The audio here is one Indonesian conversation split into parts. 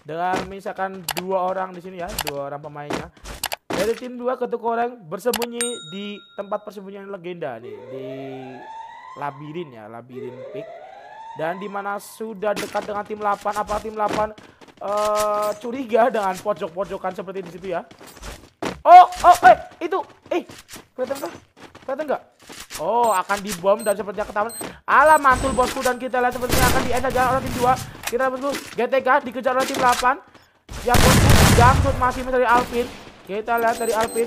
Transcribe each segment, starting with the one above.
dengan misalkan 2 orang di sini ya, 2 orang pemainnya. Dari tim 2 ketuk goreng bersembunyi di tempat persembunyian legenda nih di labirin ya, labirin peak. Dan dimana sudah dekat dengan tim 8, apa tim 8 curiga dengan pojok-pojokan seperti di situ ya. Oh, itu, kelihatan kah? Kelihatan nggak? Oh, akan dibom dan sepertinya ketahuan. Alah, mantul bosku, dan kita lihat sepertinya akan di-end saja oleh tim 2. Kita bosku, GTK dikejar oleh tim 8. Yang bosku, jangkut masih dari Alvin. Kita lihat dari Alvin.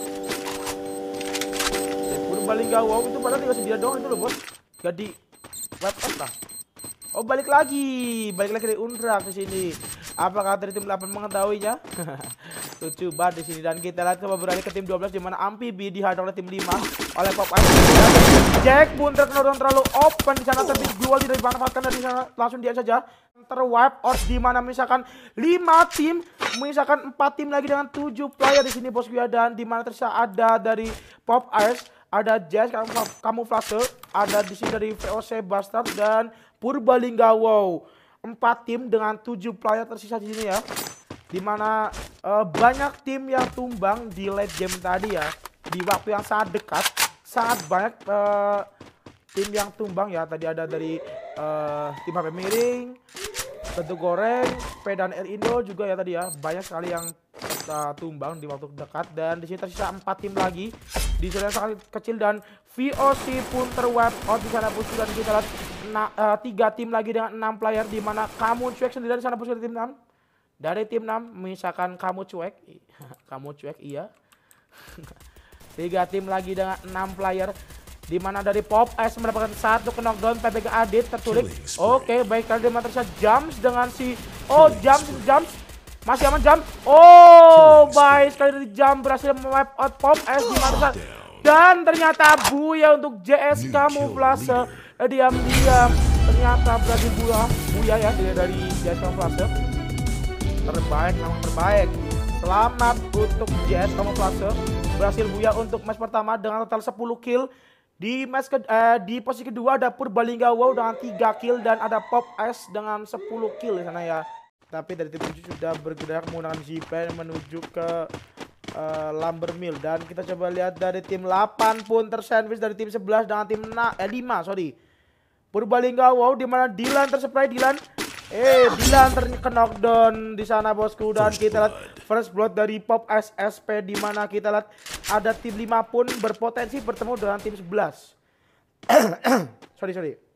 Purbalingga, wow, itu padahal tinggal 9 doang itu loh bos. Jadi wipe out lah. Oh, balik lagi dari Undrak ke sini. Apakah dari tim 8 mengetahuinya? Lucu banget di sini. Dan kita lihat coba beralih ke tim 12 di mana Amfibi dihadang oleh tim 5 oleh Pop Ice. Jack pun terkena terlalu open di sana, tapi duel tidak dimanfaatkan dari sana, langsung dia saja terwipe out di mana misalkan 5 tim, misalkan 4 tim lagi dengan 7 player di sini bosku ya. Dan di mana tersisa ada dari Pop Ice, ada Jazz Kamuflase, ada di sini dari VOC Bastard dan Purbalingga. Wow, 4 tim dengan 7 player tersisa di sini ya. Dimana banyak tim yang tumbang di late game tadi ya. Di waktu yang sangat dekat, sangat banyak tim yang tumbang ya. Tadi ada dari tim HP Miring, Ketuk Goreng, Pedan Air Indo juga ya tadi ya. Banyak sekali yang tumbang di waktu dekat. Dan di sini tersisa 4 tim lagi di zona yang sangat kecil, dan VOC pun terwipe out di sana bosku. Dan kita lihat 3 tim lagi dengan 6 player, di mana kamu cuek sendiri di sana bosku dari tim 6. Dari tim 6 misalkan kamu cuek, kamu cuek iya. 3 tim lagi dengan 6 player, di mana dari Pop Ice mendapatkan 1 knockdown, PPG Adit terculik. Oke, baik kali dia tersisa Jumps dengan si Jumps masih aman Jump. Oh, baik sekali dari Jump berhasil mewipe out Pop Ice di mana. Dan ternyata buya untuk JS Kamuflase. Diam-diam ternyata berhasil buya ya dari JS Kamuflase. Terbaik, memang terbaik. Selamat untuk JS Kamuflase, berhasil buya untuk match pertama dengan total 10 kill. Di match di posisi kedua ada Purbalingga Wow dengan 3 kill, dan ada Pop Ice dengan 10 kill di sana ya. Tapi dari tim 7 sudah bergerak menggunakan Zipline menuju ke Lumber Mill. Dan kita coba lihat dari tim 8 pun tersandwich dari tim 11 dengan tim 5, sorry. Purbalingga Wow di mana Dylan terspray, Dylan terkena knockdown di sana bosku. Dan kita lihat first blood dari Pop Ice SP, di mana kita lihat ada tim 5 pun berpotensi bertemu dengan tim 11. sorry.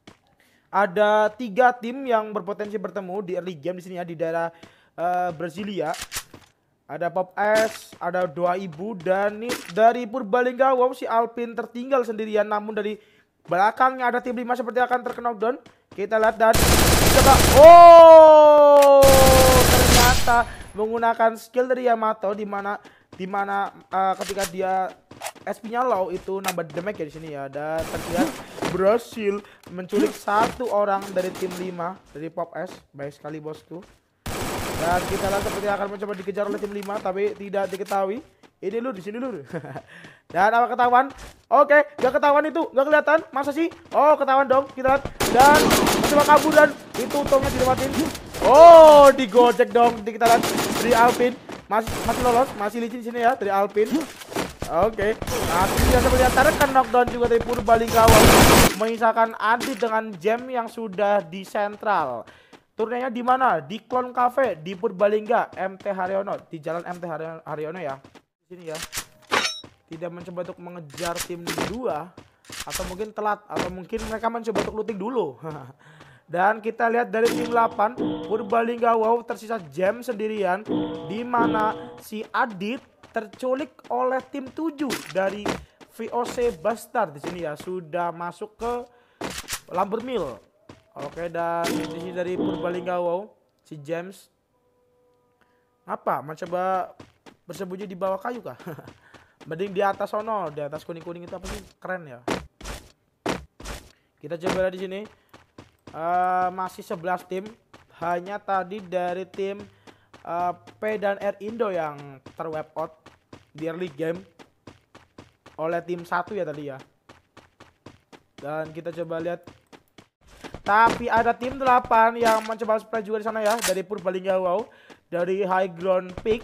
Ada 3 tim yang berpotensi bertemu di early game di sini ya, di daerah Brasilia. Ada Pop Ice, ada 2000, dan nih dari Purbalingga Wow si Alpin tertinggal sendirian, namun dari belakangnya ada tim 5 seperti akan terkena knockdown. Kita lihat dan coba. Oh, ternyata menggunakan skill dari Yamato, di mana ketika dia SP-nya low itu nambah damage ya di sini ya. Dan terlihat berhasil menculik 1 orang dari tim 5 dari Pop S. Baik sekali bosku. Dan kita lihat seperti akan mencoba dikejar oleh tim 5, tapi tidak diketahui. Ini lur, di sini lur. Dan apa ketahuan? Oke, gak ketahuan itu, gak kelihatan. Masa sih? Oh, ketahuan dong. Kita lihat. Dan mencoba kabur, dan itu untungnya dilewatin. Oh, digojek dong. Kita lihat dari Alpin. Masih lolos, masih licin di sini ya dari Alpin. Oke. Nah, kita seperti terkena knockdown juga dari Purbalingga Wow, menyisakan Adit dengan gem yang sudah di sentral. Turnenya di mana? Di Clone Cafe di Purbalingga, MT Haryono, di jalan MT Haryono ya. Di sini ya. Tidak mencoba untuk mengejar tim 2, atau mungkin telat, atau mungkin mereka mencoba untuk looting dulu. Dan kita lihat dari tim 8 Purbalingga Wow tersisa gem sendirian, di mana si Adit terculik oleh tim 7 dari VOC Bastard di sini ya, sudah masuk ke Lumber Mill. Oke, dan di sini dari Purbalingga Wow si James apa mencoba bersembunyi di bawah kayu kah? Mending di atas sono, di atas kuning-kuning itu apa sih? Keren ya. Kita coba lihat di sini. Masih 11 tim. Hanya tadi dari tim P dan R Indo yang terwipe out di early game oleh tim 1 ya tadi ya. Dan kita coba lihat Tapi ada tim 8 yang mencoba spray juga di sana ya, dari Purbalingga Wow, dari High Ground Peak.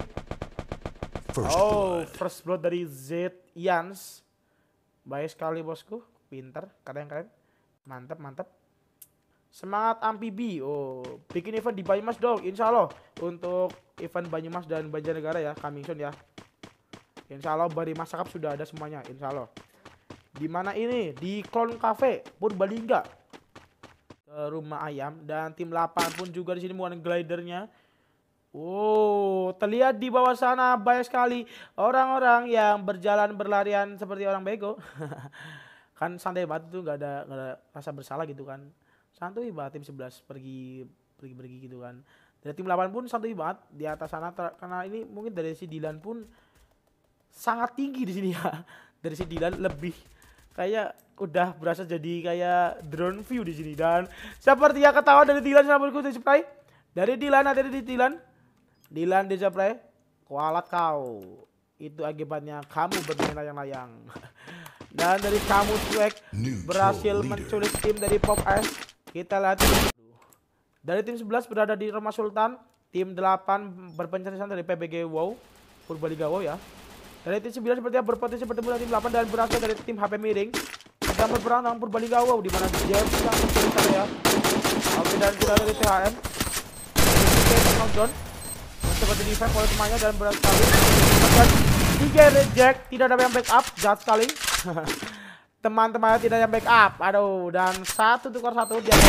First blood dari Z Yans. Baik sekali bosku, pinter, keren. Mantap. Semangat amfibi. Bikin event di Banyumas dong, insya Allah. Untuk event Banyumas dan Banjarnegara ya, coming soon ya. Insya Allah Bari Masakap sudah ada semuanya, insya Allah. Di mana ini? Di Clown Cafe Purbalingga. Rumah ayam, dan tim 8 pun juga di sini menggunakan glidernya. Terlihat di bawah sana banyak sekali orang-orang yang berjalan berlarian seperti orang bego. Kan santai banget tuh, nggak ada rasa bersalah gitu kan. Santuy banget tim 11 pergi gitu kan. Dari tim 8 pun santuy banget di atas sana, karena ini mungkin dari si Dilan pun sangat tinggi di sini ya. Dari si Dilan lebih kayak udah berasa jadi kayak drone view di sini, dan seperti yang ketawa dari Dilan sama berikut spray. Dari Dilan ada di Dilan di spray. Kualat kau. Itu akibatnya kamu bermain layang-layang. Dan dari kamu Swag berhasil menculik tim dari Pop S. Kita lihat dari tim 11 berada di Rumah Sultan. Tim 8 berpencarian dari PBG Wow, Purbalingga Wow ya. Dari tim 9 sepertinya berpotensi bertemu dengan tim 8 dan berasal dari tim HP Miring. Sedang berperang dengan Purbalingga Wow, di mana dia sedang menculik sana ya. Oke, dan kita dari THM. Dari knockdown. Seperti di oleh temannya dan berat sekali. 3 reject, tidak ada yang backup, jahat sekali. Teman-temannya tidak yang backup. Aduh, dan 1 tukar 1 dia.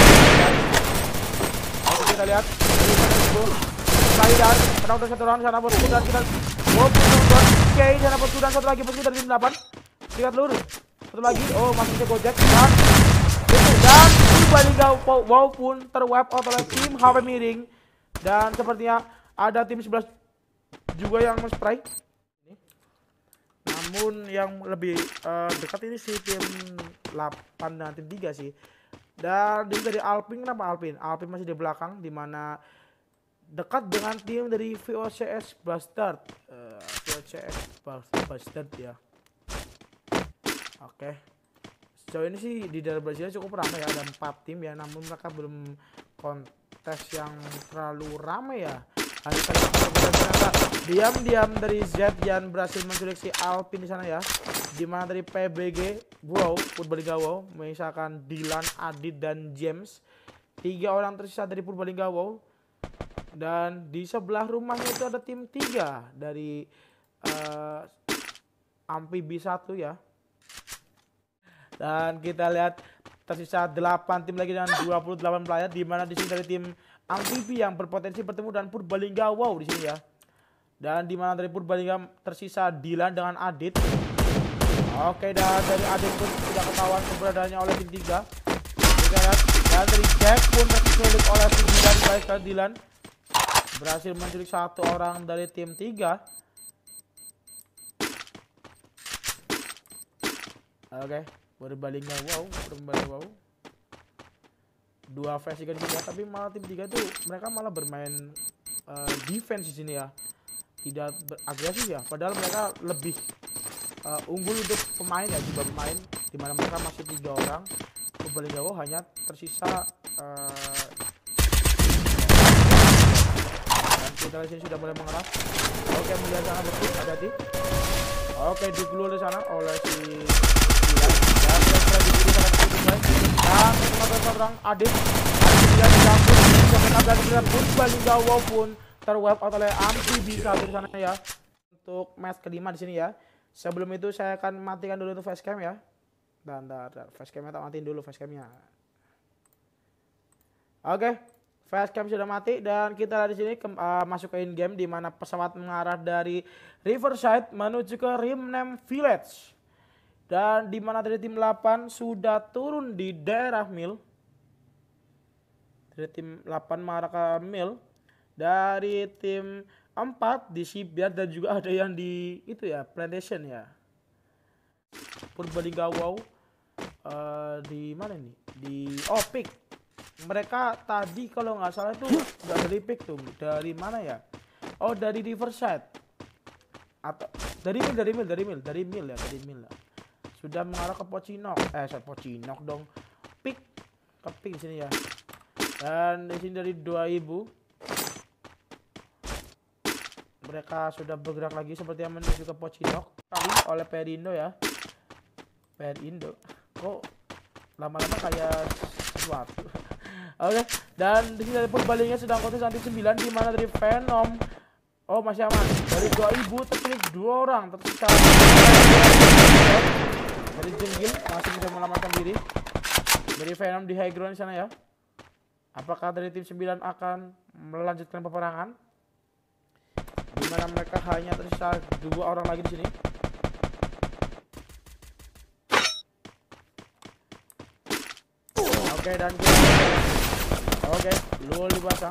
Oke, kita lihat. Sekali dan menang dari 1 orang sana bosku, dan kita oke, sana bosku, dan 1 lagi bosku dari tim 8. Lihat lurus. 1 lagi. Masih bisa gojek dan Purbalingga Wow pun terwipe out oleh tim HP Miring. Dan sepertinya ada tim 11 juga yang men-spray. Namun yang lebih dekat ini sih tim 8 dan tim 3 sih. Dan dari Alpin, kenapa Alpin? Alpin masih di belakang, dimana dekat dengan tim dari VOCS Bastard. VOCS Bastard ya. Oke. Sejauh ini sih di dalam Brazil cukup ramai ya, ada 4 tim ya, namun mereka belum kontes yang terlalu ramai ya. Hanya diam-diam dari Z yang berhasil menculik si Alpin di sana ya. Dimana dari PBG Wow, Purbalingga Wow, misalkan Dilan, Adit dan James. 3 orang tersisa dari Purbalingga Wow. Dan di sebelah rumahnya itu ada tim 3 dari Amfibi 1 ya. Dan kita lihat tersisa 8 tim lagi dengan 28 player, di mana di sini dari tim Amfibi yang berpotensi bertemu dengan Purbalingga Wow di sini ya. Dan di mana dari Purbalingga tersisa Dilan dengan Adit. Oke, dan dari Adit pun tidak ketahuan keberadaannya oleh tim 3. Kita lihat, dan dari Jack pun terculik oleh tim Dilan. Baik sekali Dilan berhasil menculik 1 orang dari tim 3. Oke, Purbalingga Wow. 2 versi kan juga, tapi malah tim 3 tuh mereka malah bermain defense di sini ya. Tidak agresif ya, padahal mereka lebih unggul untuk pemain ya, juga pemain, dimana mereka masih 3 orang. Purbalingga Wow hanya tersisa dan kita di sini sudah mulai mengeras. Oke, melihat sana betul, hati-hati. Oke, digulur di sana oleh si dan orang Adit tidak dicampur dan Purbalingga Wow pun terwipe out oleh Amfibi satu di sana ya. Untuk match kelima di sini ya. Sebelum itu saya akan matikan dulu untuk facecam ya. Dan facecamnya tak matiin dulu facecamnya. Oke, facecam sudah mati dan kita lihat di sini masuk ke in game, di mana pesawat mengarah dari Riverside menuju ke Rimnem Village. Dan di mana dari tim 8 sudah turun di daerah Mil. Dari tim 8 mengarah ke Mil. Dari tim 4 di Shipyard, dan juga ada yang di itu ya, Plantation ya. Purbalingga Wow di mana nih? Di Peak. Mereka tadi kalau nggak salah itu nggak dari Peak tuh. Dari mana ya? Dari Riverside. Atau dari Mil ya. Sudah mengarah ke Pocinok. Pocinok dong. Peak. keping di sini ya. Dan di sini dari 2000 mereka sudah bergerak lagi seperti yang menuju ke Pocinok kali oleh Perindo ya. Perindo kok lama-lama kayak sesuatu. Oke, dan di sini dari Purbalingga sedang kontes anti 9 di mana dari Venom. Oh, masih aman. Dari 2000 terpilih 2 orang tersisa. Dari Jenggil masih bisa menyelamatkan diri. Dari Venom di high ground sana ya. Apakah dari tim 9 akan melanjutkan peperangan? Di mana mereka hanya tersisa 2 orang lagi di sini. Oke, dan oke, Lul dipasang.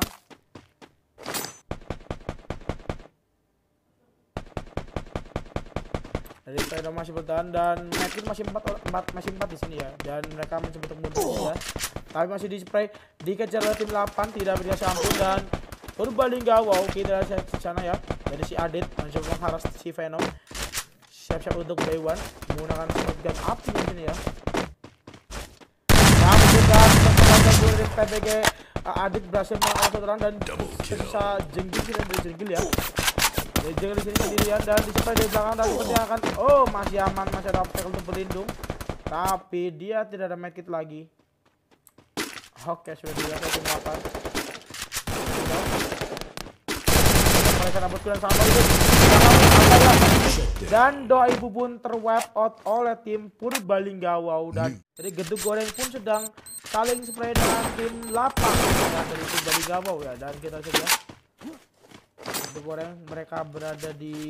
Dari Venom masih bertahan dan Mekin masih 4 di sini ya. Dan mereka mencoba untuk mundur ya. Tapi masih di spray, dikejar oleh tim 8, tidak berdaya ampun. Dan Purbalingga, wow, kita lihat di sana ya. Dari si Adit mencoba mengharas si Venom. Siap-siap untuk day one menggunakan shotgun api di sini ya. Namun dan dari PBG Adit berhasil mengalahkan orang dan tersisa Jenggil dari Jenggil ya. Dari Jenggil di sini sendirian dan di spray dari belakang dan sepertinya akan masih aman, masih ada obstacle untuk berlindung. Tapi dia tidak ada medkit lagi. Oke, sudah dilihat tim 8. Mereka dapat kuliah sama itu. Dan 2000 pun terwipe out oleh tim Purbalingga, wow. Dan dari Gedung Goreng pun sedang saling spray dengan tim 8 dan dari Purbalingga, wow ya. Dan kita lihat ya, Gedung Goreng mereka berada di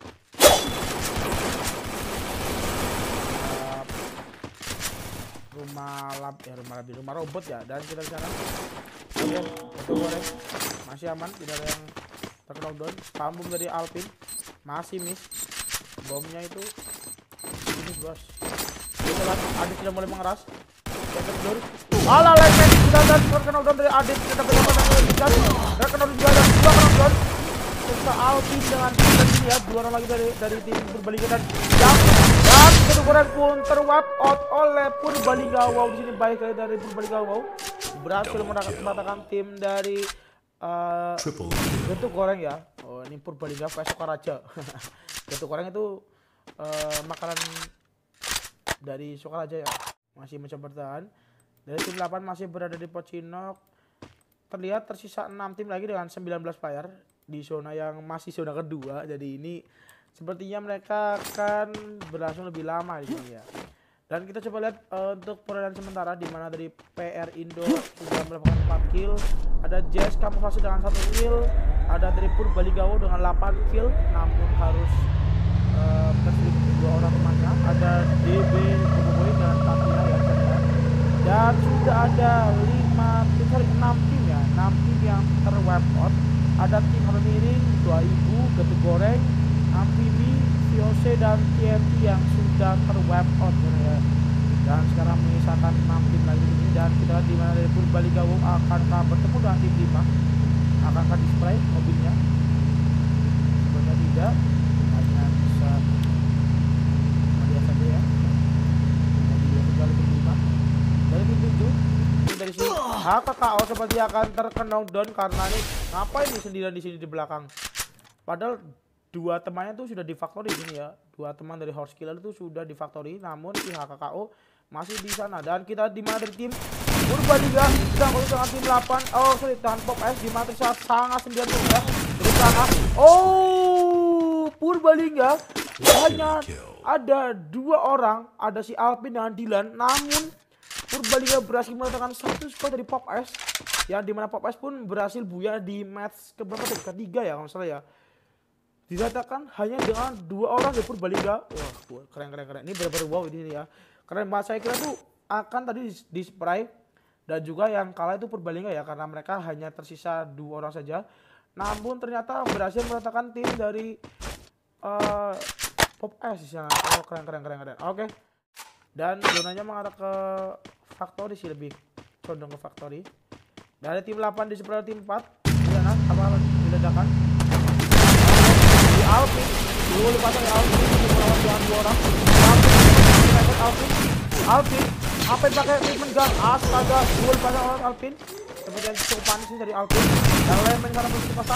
rumah robot ya. Dan kita di sana. Oke, Gedung Goreng masih aman, tidak ada yang terknockdown. Spam bom dari Alpin masih miss. Bomnya itu miss bos. Kita lihat Adit sudah mulai mengeras. Terknockdown. Alah, lecet dan terknockdown dari Adit. Kita pendapatan dan terknockdown juga ada 2 knockdown. Serta Alpin dengan tim ini ya, 2 orang lagi dari tim Purbalingga dan Gedung Goreng pun terwipe out oleh Purbalingga, wow. Di sini baik dari Purbalingga, wow. Berhasil mendapatkan tim dari Gedung Goreng ya. Oh, ini Purbalingga vs Sokaraja. Gedung Goreng itu makanan dari Sokaraja ya. Masih mencoba bertahan. Dari tim 8 masih berada di Pocinok. Terlihat tersisa 6 tim lagi dengan 19 player di zona yang masih zona kedua. Jadi ini sepertinya mereka akan berlangsung lebih lama di sini ya. Dan kita coba lihat untuk perolehan sementara di mana dari PR Indo sudah melakukan 4 kill. Ada Jazz kamuflase dengan 1 kill. Ada dari Purbalingga dengan 8 kill, namun harus terselip 2 orang temannya. Ada DB Boboiboy dengan 4 kill ya. Dan sudah ada 6 tim ya, 6 tim yang terwipe out. Ada tim Miring, 2000, Gedung Goreng, Amfibi, VOC dan TNT yang sudah terwipe out ya. Dan sekarang menyisakan 6 tim lagi ini. Dan kita lihat di mana dari Purbalingga akan bertemu dengan tim 5. Akankah display mobilnya? Sebenarnya tidak, hanya bisa melihat saja ya. Jadi dia kembali tim 5. Dari tim 7 dari sini HKKO seperti akan terknockdown karena ini ngapain nih sendirian di sini di belakang. Padahal 2 temannya tuh sudah di factory di sini ya. 2 teman dari Horse Killer itu sudah di factory, namun si HKKO masih di sana. Dan kita di mana dari tim Purbalingga sedang dengan tim 8. Oh, sorry, tahan Pop S di mana saat sangat sendirian ya. Berusaha. Oh, Purbalingga hanya ada 2 orang, ada si Alpin dengan Dylan, namun Purbalingga berhasil meletakkan 1 squad dari Pop S. Ya, dimana Pop S pun berhasil buya di match keberapa tadi? Ketiga ya kalau salah ya. Dikatakan hanya dengan 2 orang dari Purbalingga. Wah, keren. Ini benar-benar wow ini ya. Keren banget, saya kira tuh akan tadi di spray. Dan juga yang kalah itu Purbalingga ya, karena mereka hanya tersisa 2 orang saja. Namun ternyata berhasil meletakkan tim dari Pop S di sana. Oh, keren. Oke. Dan zonanya mengarah ke factory sih, lebih condong ke factory. Dari tim 8 di sebelah tim 4. Gimana? Apa diledakan? Di Alvin. Dulu dipasang Alvin melawan 2 orang. Alvin. Alpin pakai movement gun. Astaga, duel pasang oleh Alpin. Seperti yang cukup panis ini dari Alpin. Yang lain main sana posisi pasang.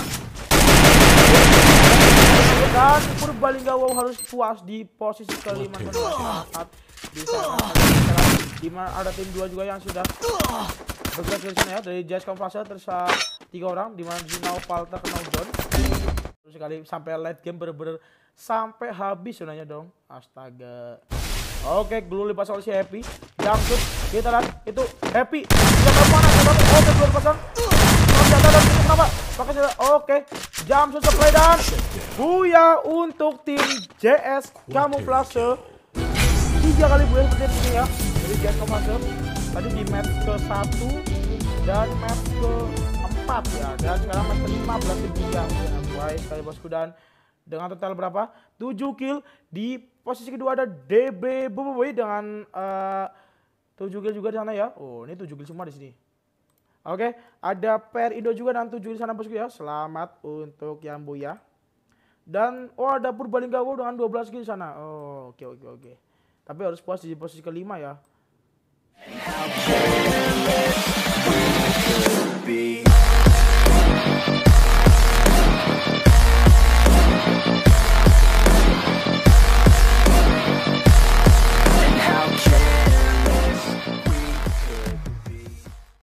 Dan Purbalingga harus puas di posisi kelima saat di sana. Dimana ada tim 2 juga yang sudah bergerak dari sana ya. Dari Jazz Kamuflase tersisa 3 orang. Dimana Zinau Palter kena down. Terus sekali sampai late game bener-bener sampai habis sebenarnya dong. Astaga. Oke, Glue dipasang oleh si Happy. Jump shoot, kita lihat itu Happy. Tidak mana, oke, Glue dipasang. Kenapa? Pakai sudah. Oke, jump shoot supply dan buya untuk tim JS Kamuflase. 3 kali buya seperti ini ya. Jadi JS Kamuflase tadi di match ke-1 dan match ke-4 ya. Dan sekarang match ke-5 berarti buya. Baik sekali bosku, dan dengan total berapa? 7 kill. Di posisi kedua ada DB Boboiboy dengan 7 kill juga di sana ya. Oh, ini 7 kill semua di sini. Oke, ada Per Indo juga dengan 7 di sana bosku ya. Selamat untuk yang buya. Dan ada Purbalingga dengan 12 kill di sana. Oh, oke. Tapi harus puas di posisi kelima ya.